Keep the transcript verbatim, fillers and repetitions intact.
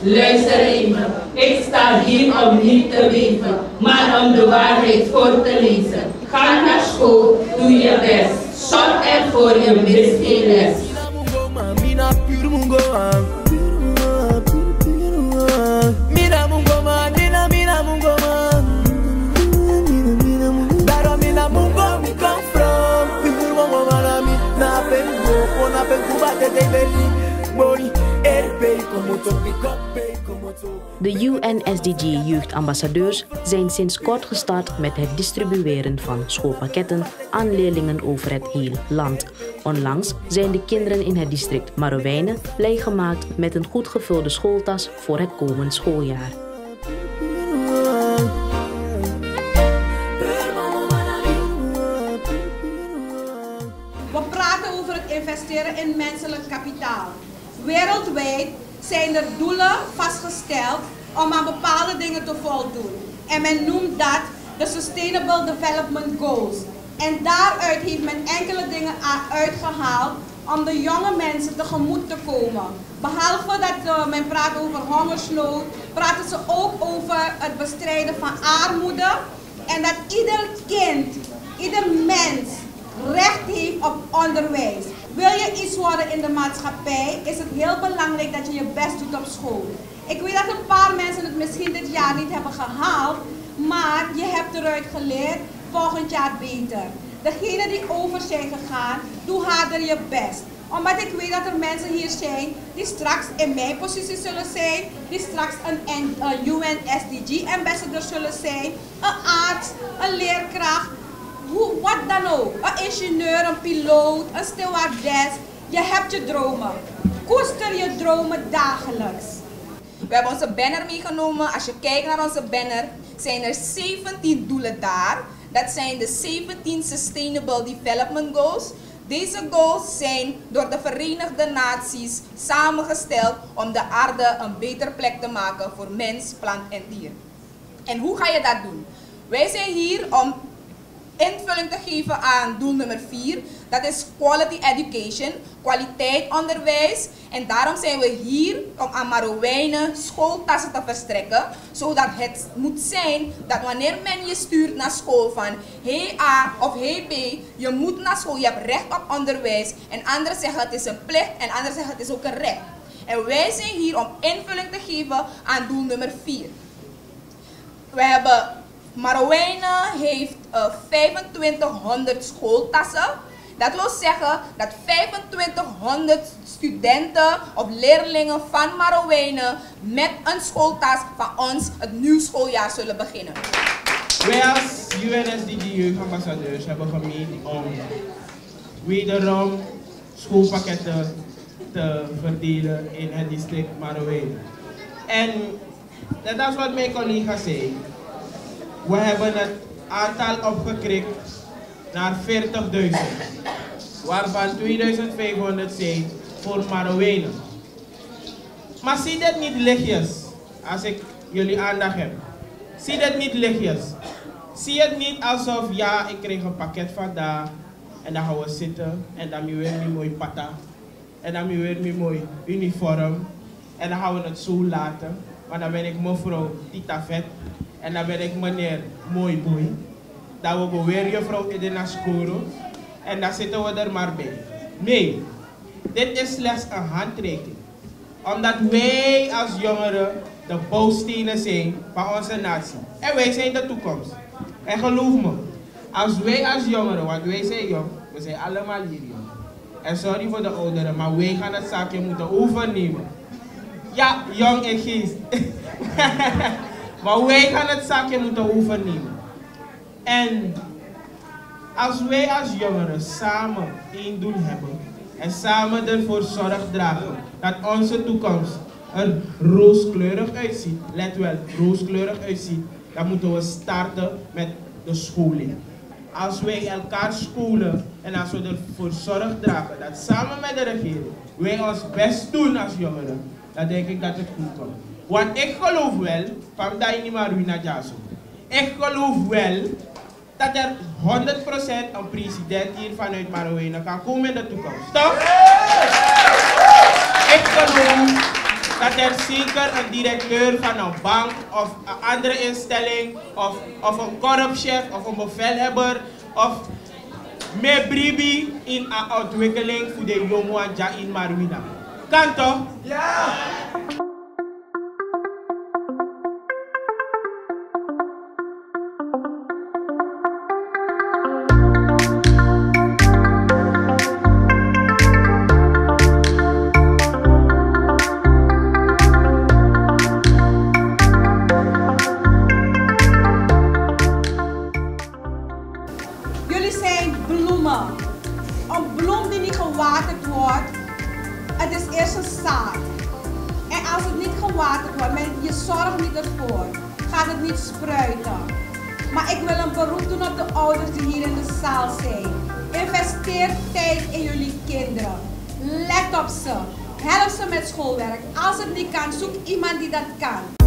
Luister even, ik sta hier om niet te weven, maar om de waarheid voor te lezen. Ga naar school, doe je best, zorg ervoor je mist geen les. De U N S D G jeugdambassadeurs zijn sinds kort gestart met het distribueren van schoolpakketten aan leerlingen over het hele land. Onlangs zijn de kinderen in het district Marowijnen blij gemaakt met een goed gevulde schooltas voor het komend schooljaar. We praten over het investeren in menselijk kapitaal. Wereldwijd zijn er doelen vastgesteld om aan bepaalde dingen te voldoen. En men noemt dat de Sustainable Development Goals. En daaruit heeft men enkele dingen uitgehaald om de jonge mensen tegemoet te komen. Behalve dat uh, men praat over hongersnood, praten ze ook over het bestrijden van armoede. En dat ieder kind, ieder mens recht heeft op onderwijs. Wil je iets worden in de maatschappij, is het heel belangrijk dat je je best doet op school. Ik weet dat een paar mensen het misschien dit jaar niet hebben gehaald, maar je hebt eruit geleerd, volgend jaar beter. Degenen die over zijn gegaan, doe harder je best. Omdat ik weet dat er mensen hier zijn die straks in mijn positie zullen zijn, die straks een, een U N S D G-ambassador zullen zijn, een arts, een leerkracht. Hoe, wat dan ook. Een ingenieur, een piloot, een stewardess. Je hebt je dromen. Koester je dromen dagelijks. We hebben onze banner meegenomen. Als je kijkt naar onze banner, zijn er zeventien doelen daar. Dat zijn de zeventien Sustainable Development Goals. Deze goals zijn door de Verenigde Naties samengesteld om de aarde een betere plek te maken voor mens, plant en dier. En hoe ga je dat doen? Wij zijn hier om invulling te geven aan doel nummer vier. Dat is quality education, kwaliteit onderwijs. En daarom zijn we hier om aan Marowijnen schooltassen te verstrekken. Zodat het moet zijn dat wanneer men je stuurt naar school van hey A of hey B, je moet naar school, je hebt recht op onderwijs. En anderen zeggen het is een plicht en anderen zeggen het is ook een recht. En wij zijn hier om invulling te geven aan doel nummer vier. We hebben Marowijnen heeft uh, vijfentwintighonderd schooltassen. Dat wil zeggen dat vijfentwintighonderd studenten of leerlingen van Marowijnen met een schooltas van ons het nieuw schooljaar zullen beginnen. Wij als U N S D G jeugdambassadeurs hebben gemeend om wederom schoolpakketten te verdelen in het district Marowijnen. En dat is wat mijn collega zei. We hebben het aantal opgekrikt naar veertigduizend, waarvan tweeduizend vijfhonderd zijn voor Marowijnen. Maar zie dit niet lichtjes, als ik jullie aandacht heb. Zie dit niet lichtjes. Zie het niet alsof, ja, ik kreeg een pakket vandaag en dan gaan we zitten en dan weer een mooi pata en dan weer een mooi uniform en dan gaan we het zo laten. Maar dan ben ik mevrouw Tita Vet. En dan ben ik meneer Mooi Boy. Dan we weer juffrouw Edina Skoro. En dan zitten we er maar bij. Nee, dit is slechts een handreiking. Omdat wij als jongeren de bouwstenen zijn van onze natie. En wij zijn de toekomst. En geloof me, als wij als jongeren, want wij zijn jong, we zijn allemaal hier jong. En sorry voor de ouderen, maar wij gaan het zaakje moeten overnemen. Ja, jong en geest. Maar wij gaan het zaakje moeten overnemen. En als wij als jongeren samen één doel hebben en samen ervoor zorg dragen dat onze toekomst er rooskleurig uitziet, let wel, rooskleurig uitziet, dan moeten we starten met de scholing. Als wij elkaar scholen en als we ervoor zorg dragen dat samen met de regering wij ons best doen als jongeren, dan denk ik dat het goed komt. Want ik geloof wel, van dat niet maar ruïna jaso. Ik geloof wel dat er honderd procent een president hier vanuit Marowijnen kan komen in de toekomst. Toch? Ik geloof dat er zeker een directeur van een bank of een andere instelling of, of een korpschef of een bevelhebber of meer bribi in een ontwikkeling voor de jongen in Marwina. Kan toch? Ja! Jullie zijn bloemen. Een bloem die niet gewaterd wordt, het is eerst een zaad. En als het niet gewaterd wordt, maar je zorgt niet ervoor, gaat het niet spruiten. Maar ik wil een beroep doen op de ouders die hier in de zaal zijn. Investeer tijd in jullie kinderen. Let op ze. Help ze met schoolwerk. Als het niet kan, zoek iemand die dat kan.